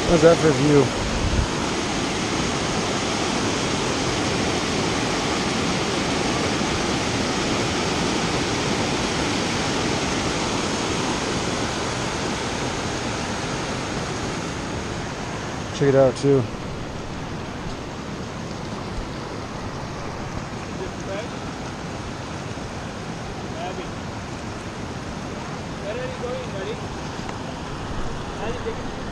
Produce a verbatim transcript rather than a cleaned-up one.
How's that for a view? Check it out too. Where are you going, buddy? Are you taking